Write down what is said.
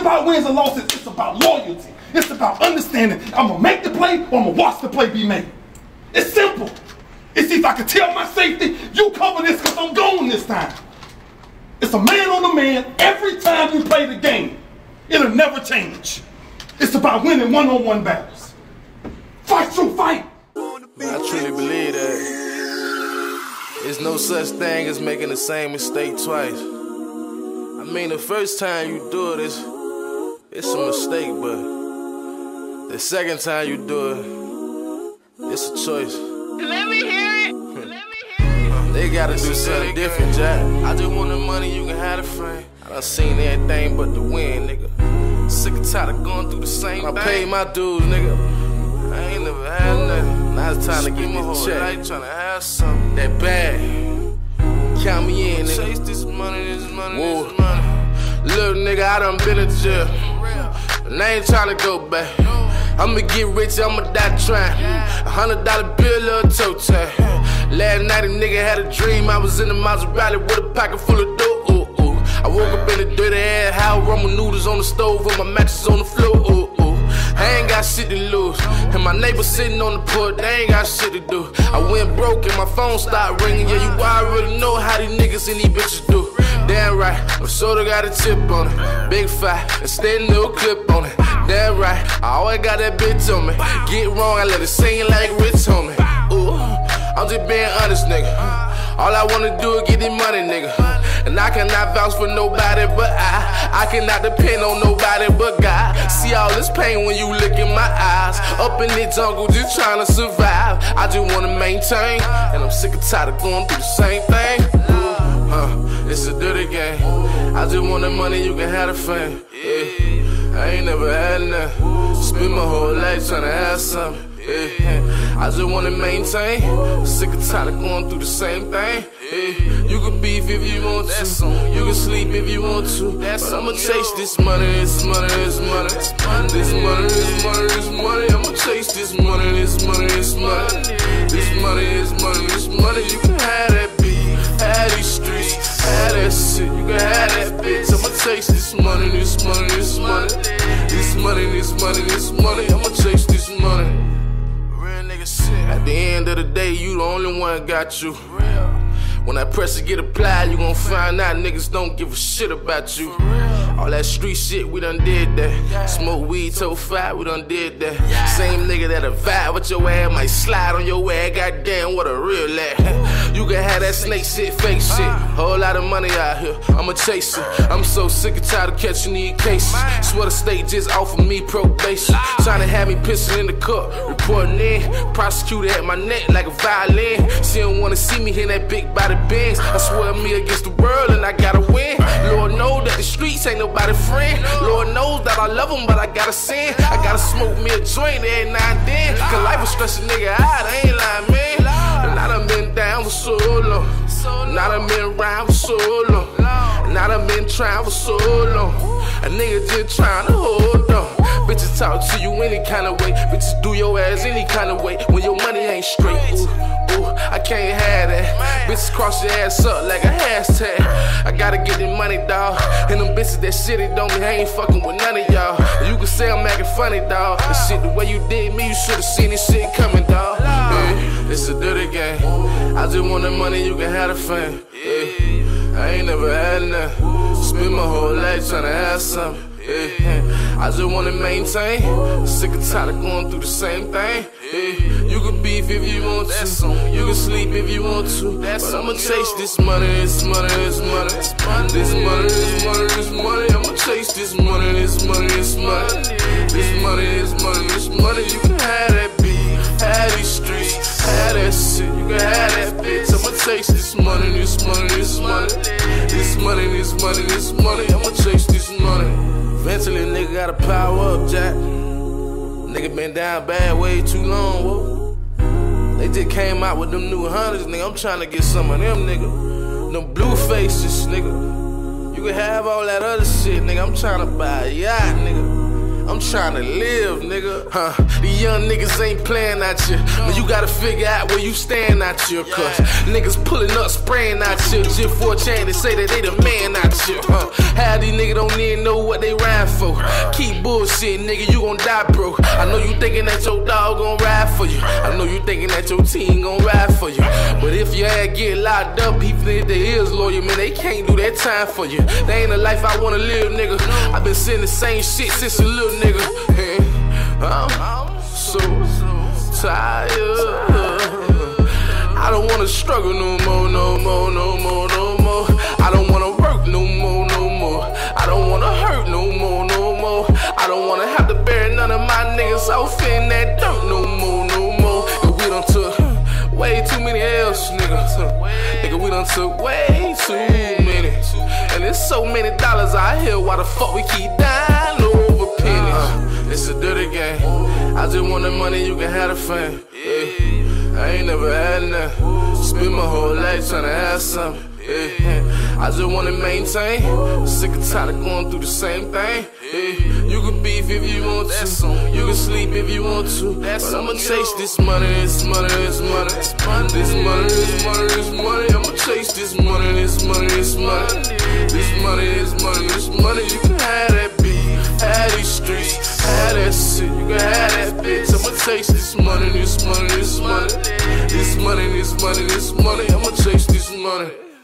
about wins and losses. It's about loyalty. It's about understanding I'm going to make the play or I'm going to watch the play be made. It's simple. It's if I can tell my safety, you cover this because I'm gone this time. It's a man on a man every time you play the game. It'll never change. It's about winning one-on-one battles. Fight through fight. I truly believe that there's no such thing as making the same mistake twice. I mean, the first time you do it, it's a mistake, but the second time you do it, it's a choice. Let me hear it. Let me hear it. They gotta do something different, Jack. I just want the money, you can have the fame. I done seen everything but the win, nigga. Sick and tired of going through the same thing. I paid my dues, nigga. I ain't never had nothing. Now it's time to get me a check. I ain't tryna have something that bad. Count me in, nigga. Chase this money, this money, this money. Little nigga, I done been in jail, and I ain't tryna go back. I'ma get rich, I'ma die trying. $100 bill, little toe tag. Last night a nigga had a dream. I was in the Maserati with a pocket full of dough. I woke up in a dirty ass house, ramen noodles on the stove, and my mattress on the floor. I ain't got shit to lose, and my neighbors sitting on the porch, they ain't got shit to do. I went broke and my phone started ringing. Yeah, you already know how these niggas and these bitches do. Damn right, my shoulder got a chip on it. Big fat, and steady no clip on it. Damn right, I always got that bitch on me. Get wrong, I let it sing like Rich on me. Ooh, I'm just being honest, nigga. All I wanna do is get this money, nigga. And I cannot vouch for nobody but I cannot depend on nobody but God. See all this pain when you look in my eyes. Up in the jungle just trying to survive. I just wanna maintain, and I'm sick and tired of going through the same thing. It's a dirty game. I just want the money, you can have the fame. Yeah, I ain't never had nothing. Spend my whole life trying to have something. Yeah, I just wanna maintain. Sick and tired of going through the same thing. Yeah, you can beef if you want to, you can sleep if you want to, but I'ma chase this money, this money, this money, this money, this money, this money. I'ma chase this money, this money, this money, this money, this money, this money. You can have that beat, have these streets, have that shit. You can have that bitch. I'ma chase this money, this money, this money, this money, this money, this money. I'ma chase this money. At the end of the day, you the only one got you. When that pressure get applied, you gon' find out niggas don't give a shit about you. All that street shit, we done did that. Smoke weed, toe fight, we done did that. Same nigga that'll vibe with your ass, might slide on your ass. Goddamn, what a real lad. You can have that snake shit, fake shit. Whole lot of money out here, I'ma chase it. I'm so sick and tired of catching these cases. Swear the state just offered me probation. Trying to have me pissing in the cup, reporting in. Prosecutor at my neck like a violin. She don't wanna see me in that big body Benz. I swear me against the world and I gotta win. Lord knows that the streets ain't nobody friend. Lord knows that I love them, but I gotta sin. I gotta smoke me a joint every now and then. Cause life will stress a nigga out, I ain't lying, man. And I done been down for so long. And I done been around for so long. And I done been trying for so long. A nigga just trying to hold on. Bitches talk to you any kind of way. Bitches do your ass any kind of way. When your money ain't straight, ooh, I can't have that. Bitches cross your ass up like a hashtag. I gotta get this money, dawg. And them bitches that shitty don't me, I ain't fucking with none of y'all. You can say I'm acting funny, dawg. The shit, the way you did me, you should've seen this shit coming, dawg. Yeah, it's a dirty game. I just want the money, you can have the fame. Yeah, I ain't never had nothing. Spend my whole life tryna have something. Yeah, I just wanna maintain. Sick and tired of going through the same thing. Yeah, you can beef if you want to, you can sleep if you want to, but I'ma chase this money, this money, this money, this money, this money, this money. I'ma chase this money, this money, this money, this money, this money, this money. You can have that beat, have these streets, have that shit. You can have that bitch. I'ma chase this money, this money, this money, this money, this money, this money. I'ma chase this money. Eventually, a nigga gotta power up, Jack. Nigga been down bad way too long, whoa. They just came out with them new hunters, nigga. I'm trying to get some of them, nigga. Them blue faces, nigga. You can have all that other shit, nigga. I'm trying to buy a yacht, nigga. I'm tryna live, nigga. These young niggas ain't playing at you. But you gotta figure out where you stand at you. Cause niggas pulling up, spraying at you. Just for a chance to say that they the man at you. Half these niggas don't even know what they ride for. Keep bullshit, nigga, you gon' die, bro. I know you thinking that your dog gon' ride for you. I know you thinking that your team gon' ride for you. But if your ass get locked up, even if they is lawyer, man, they can't do that time for you. They ain't a life I wanna live, nigga. I been saying the same shit since a little nigga. I'm so tired. I don't wanna struggle no more, no more, no more, no more. I don't wanna work no more, no more. I don't wanna hurt no more, no more. I don't wanna have to bury none of my niggas off in that dirt no more, no more. And we done took way too many L's, nigga. Nigga, we done took way too many. And there's so many dollars out here, why the fuck we keep dying over pennies? It's a dirty game. I just want the money, you can have the fame. Yeah. I ain't never had nothing. Spend my whole life tryna have something. Yeah. I just wanna maintain. Sick and tired of going through the same thing. Yeah. You can beef if you want to. You can sleep if you want to. But I'ma chase this money, this money, this money. This money, this money, this money. I'ma chase this money, this money, this money. This money, this money, this money. You can have that beef, have these streets, have that shit. You can have that bitch. I'ma chase this money, this money, this money. This money, this money, this money. I'ma chase this money.